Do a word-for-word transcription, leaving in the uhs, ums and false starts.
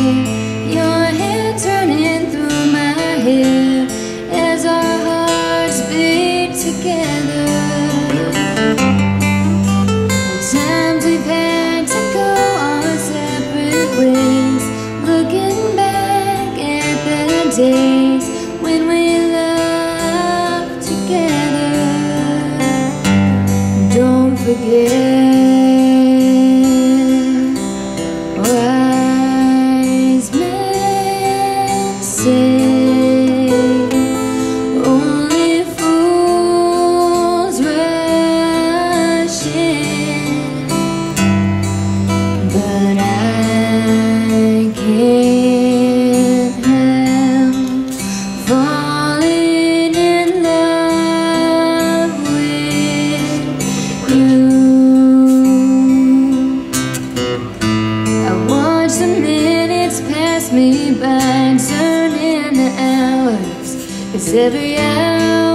your hair turning through my hair as our hearts beat together. The times we've had to go our separate ways, looking back at the days when we loved together. Don't forget, wise men say only fools rush in, but I can't help falling in love with you. The minutes pass me by, turn into hours, 'cause every hour